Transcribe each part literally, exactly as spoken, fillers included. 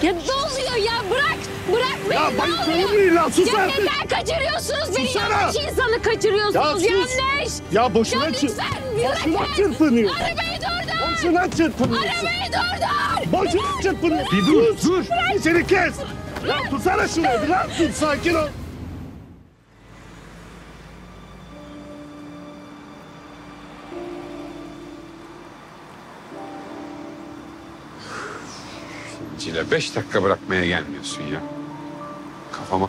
Ya ne oluyor ya? Bırak! Bırak beni! Ya ne bayık oluyor? olmayın lan, sus ya artık! neden kaçırıyorsunuz beni? Susana! Yanlış insanı kaçırıyorsunuz. Ya sus! Yanlış! Ya boşuna Ya çır... lütfen Boşuna bırakın! çırpınıyor. Arabayı durdur! Boşuna çırpınıyorsun. Arabayı durdur! Boşuna çırpınıyor. Bir dur, dur. Seni kes. Ya tutsana şuraya, biraz dur, sakin ol. Cile beş dakika bırakmaya gelmiyorsun ya. Kafama...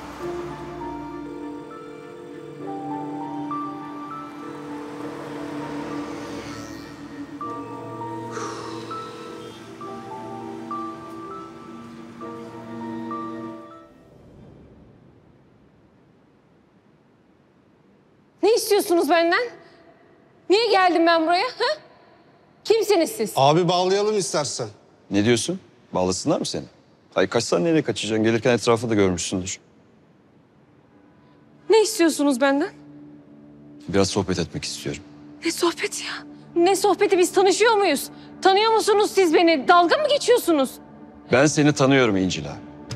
Ne istiyorsunuz benden? Niye geldim ben buraya? Ha? Kimsiniz siz? Abi bağlayalım istersen. Ne diyorsun? Bağlasınlar mı seni? Ay kaçsan nereye kaçacaksın? Gelirken etrafı da görmüşsündür. Ne istiyorsunuz benden? Biraz sohbet etmek istiyorum. Ne sohbeti ya? Ne sohbeti? Biz tanışıyor muyuz? Tanıyor musunuz siz beni? Dalga mı geçiyorsunuz? Ben seni tanıyorum İncila.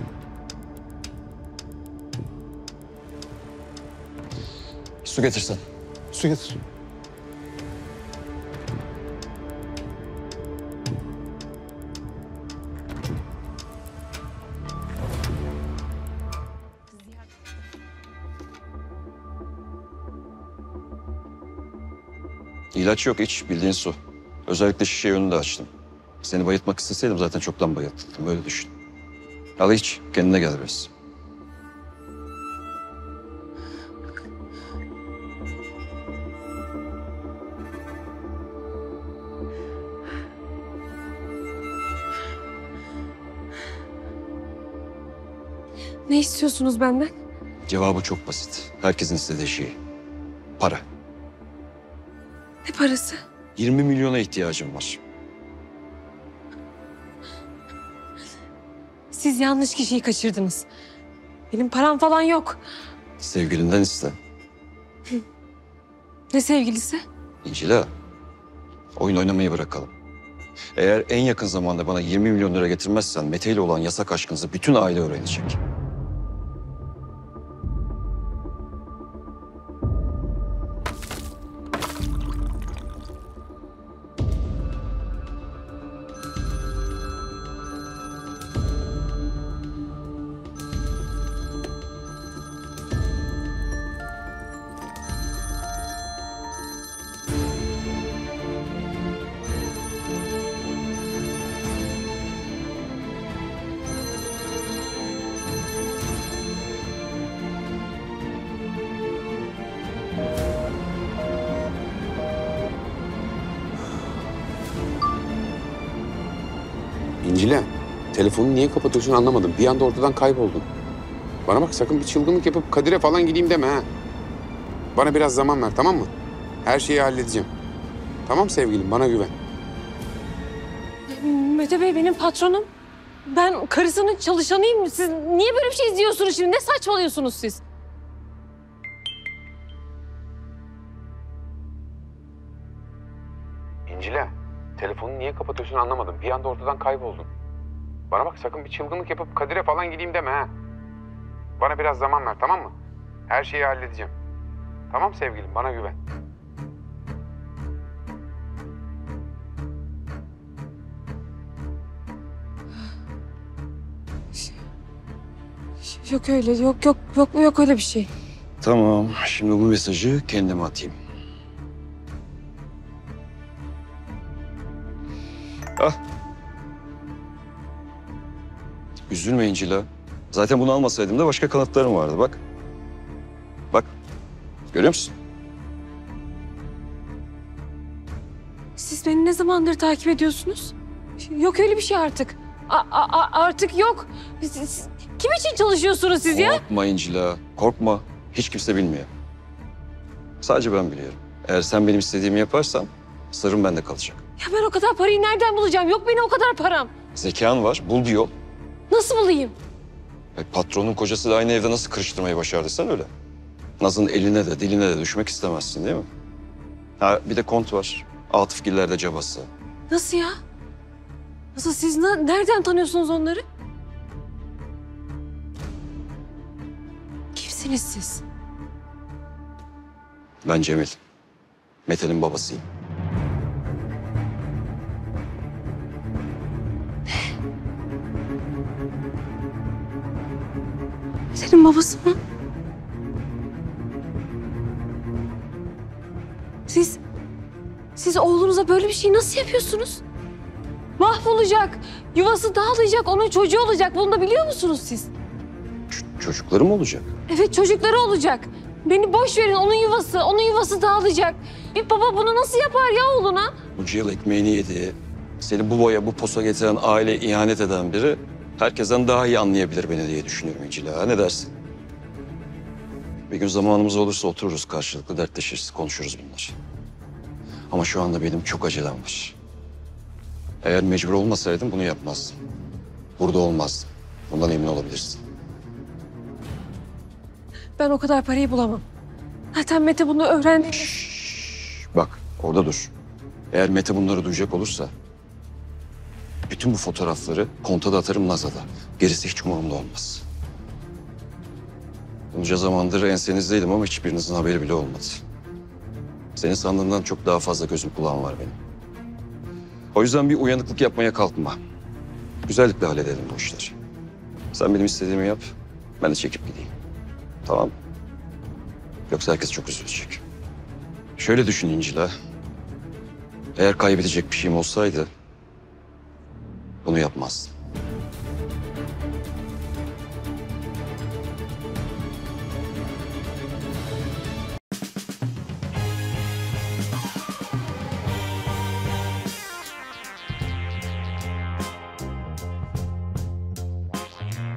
Su getirsen. Su getir. İlaç yok, iç bildiğin su. Özellikle şişe yönünü de açtım. Seni bayıltmak isteseydim zaten çoktan bayılttım. Böyle düşün. Al iç, kendine gel biraz. Ne istiyorsunuz benden? Cevabı çok basit. Herkesin istediği şey. Para. Ne parası? yirmi milyona ihtiyacım var. Siz yanlış kişiyi kaçırdınız. Benim param falan yok. Sevgilinden iste. Ne sevgilisi? İncila, oyun oynamayı bırakalım. Eğer en yakın zamanda bana yirmi milyon lira getirmezsen Mete ile olan yasak aşkınızı bütün aile öğrenecek. İncile, telefonu niye kapatıyorsun anlamadım. Bir anda ortadan kayboldun. Bana bak sakın bir çılgınlık yapıp Kadir'e falan gideyim deme ha. Bana biraz zaman ver tamam mı? Her şeyi halledeceğim. Tamam sevgilim bana güven. Mete Bey benim patronum. Ben karısının çalışanıyım. Siz niye böyle bir şey izliyorsunuz şimdi? Ne saçmalıyorsunuz siz? İncile, telefonu niye kapatıyorsun anlamadım. Bir anda ortadan kayboldun. Bana bak sakın bir çılgınlık yapıp Kadir'e falan gideyim deme ha. Bana biraz zaman ver tamam mı? Her şeyi halledeceğim. Tamam sevgilim bana güven. Yok öyle, yok yok yok yok öyle bir şey. Tamam, şimdi bu mesajı kendime atayım. Ah. Üzülme İncila. Zaten bunu almasaydım da başka kanıtlarım vardı bak. Bak, görüyor musun? Siz beni ne zamandır takip ediyorsunuz? Yok öyle bir şey artık. A- a- artık yok. Siz, kim için çalışıyorsunuz siz ya? Korkma İncila, korkma. Hiç kimse bilmiyor. Sadece ben biliyorum. Eğer sen benim istediğimi yaparsan sırrım bende kalacak. Ya ben o kadar parayı nereden bulacağım? Yok benim o kadar param. Zekan var, bul bir yol. Nasıl bulayım? E, patronun kocası da aynı evde nasıl kırıştırmayı başardı sen öyle. Naz'ın eline de diline de düşmek istemezsin değil mi? Ha bir de kont var. Atıfgiller de cabası. Nasıl ya? Nasıl siz ne- nereden tanıyorsunuz onları? Kimsiniz siz? Ben Cemil. Mete'nin babasıyım. Senin babası mı? Siz, siz oğlunuza böyle bir şey nasıl yapıyorsunuz? Mahvolacak, yuvası dağılacak, onun çocuğu olacak. Bunu da biliyor musunuz siz? Ç- çocuklarım olacak. Evet, çocukları olacak. Beni boş verin, onun yuvası, onun yuvası dağılacak. Bir baba bunu nasıl yapar ya oğluna? Bunca yıl ekmeğini yediği, seni bu boya, bu posa getiren aile ihanet eden biri herkesten daha iyi anlayabilir beni diye düşünüyorum İncil Ağa. Ne dersin? Bir gün zamanımız olursa otururuz karşılıklı, dertleşiriz, konuşuruz bunları. Ama şu anda benim çok acelem var. Eğer mecbur olmasaydım bunu yapmazdım. Burada olmazdım. Bundan emin olabilirsin. Ben o kadar parayı bulamam. Zaten Mete bunu öğrendi. Şşş, bak orada dur. Eğer Mete bunları duyacak olursa bütün bu fotoğrafları kontada atarım Naza'da. Gerisi hiç umurumda olmaz. Bunca zamandır ensenizdeydim ama hiçbirinizin haberi bile olmadı. Senin sandığından çok daha fazla gözüm kulağım var benim. O yüzden bir uyanıklık yapmaya kalkma. Güzellikle halledelim bu işleri. Sen benim istediğimi yap, ben de çekip gideyim. Tamam mı? Yoksa herkes çok üzülecek. Şöyle düşün İncil Ağa. Eğer kaybedecek bir şeyim olsaydı bunu yapmazdım.